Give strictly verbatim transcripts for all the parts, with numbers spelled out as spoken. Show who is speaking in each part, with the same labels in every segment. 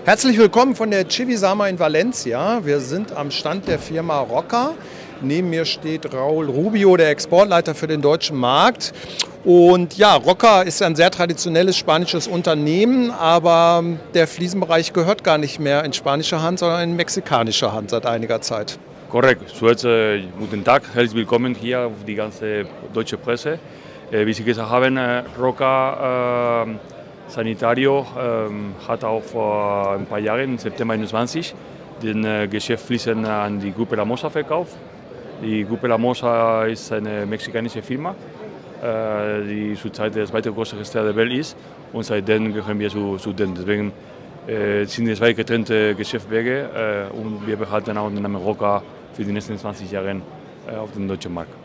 Speaker 1: Herzlich willkommen von der Chivisama in Valencia. Wir sind am Stand der Firma Roca. Neben mir steht Raúl Rubio, der Exportleiter für den deutschen Markt. Und ja, Roca ist ein sehr traditionelles spanisches Unternehmen, aber der Fliesenbereich gehört gar nicht mehr in spanische Hand, sondern in mexikanische Hand seit einiger Zeit.
Speaker 2: Korrekt. Zuerst äh, guten Tag, herzlich willkommen hier auf die ganze deutsche Presse. Äh, wie Sie gesagt haben, äh, Roca äh, Sanitario ähm, hat auch vor ein paar Jahren, im September einundzwanzig, den äh, Geschäft Fliesen an die Gruppe La Mosa verkauft. Die Gruppe La Mosa ist eine mexikanische Firma, äh, die zurzeit der zweite größte Hersteller der Welt ist, und seitdem gehören wir zu, zu denen. Deswegen äh, sind es zwei getrennte Geschäftswege äh, und wir behalten auch den Namen Roca für die nächsten zwanzig Jahre äh, auf dem deutschen Markt.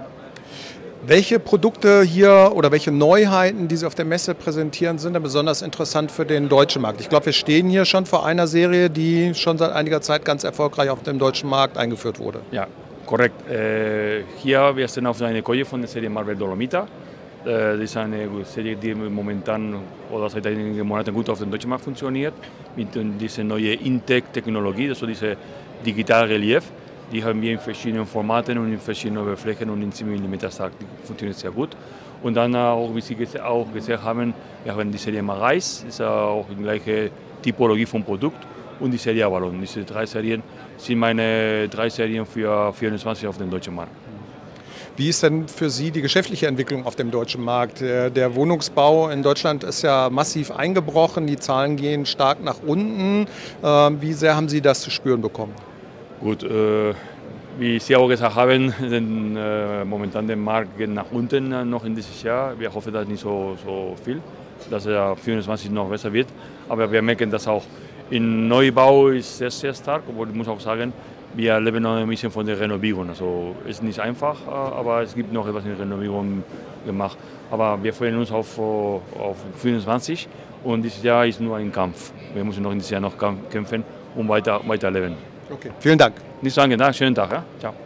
Speaker 1: Welche Produkte hier oder welche Neuheiten, die Sie auf der Messe präsentieren, sind denn besonders interessant für den deutschen Markt? Ich glaube, wir stehen hier schon vor einer Serie, die schon seit einiger Zeit ganz erfolgreich auf dem deutschen Markt eingeführt wurde.
Speaker 2: Ja, korrekt. Äh, hier wir stehen auf einer Koje von der Serie Marvel Dolomita. Äh, das ist eine Serie, die momentan oder seit einigen Monaten gut auf dem deutschen Markt funktioniert, mit dieser neuen Intec-Technologie, also diese Digitalrelief. Die haben wir in verschiedenen Formaten und in verschiedenen Oberflächen und in sieben Millimeter stark. Die funktioniert sehr gut. Und dann auch, wie Sie auch gesehen haben, wir haben die Serie Marais, ist auch die gleiche Typologie vom Produkt, und die Serie Avalon. Diese drei Serien sind meine drei Serien für vierundzwanzig auf dem deutschen Markt.
Speaker 1: Wie ist denn für Sie die geschäftliche Entwicklung auf dem deutschen Markt? Der Wohnungsbau in Deutschland ist ja massiv eingebrochen, die Zahlen gehen stark nach unten. Wie sehr haben Sie das zu spüren bekommen?
Speaker 2: Gut, äh, wie Sie auch gesagt haben, den, äh, momentan der Markt geht nach unten äh, noch in dieses Jahr. Wir hoffen, dass nicht so, so viel, dass er vierundzwanzig noch besser wird. Aber wir merken, dass auch im Neubau ist sehr, sehr stark. Obwohl ich muss auch sagen, wir leben noch ein bisschen von der Renovierung. Also es ist nicht einfach, äh, aber es gibt noch etwas in der Renovierung gemacht. Aber wir freuen uns auf, auf vierundzwanzig, und dieses Jahr ist nur ein Kampf. Wir müssen noch in diesem Jahr noch kämpfen und weiter, weiter leben.
Speaker 1: Okay, vielen Dank.
Speaker 2: Nicht sagen, schönen Tag. Ja? Ciao.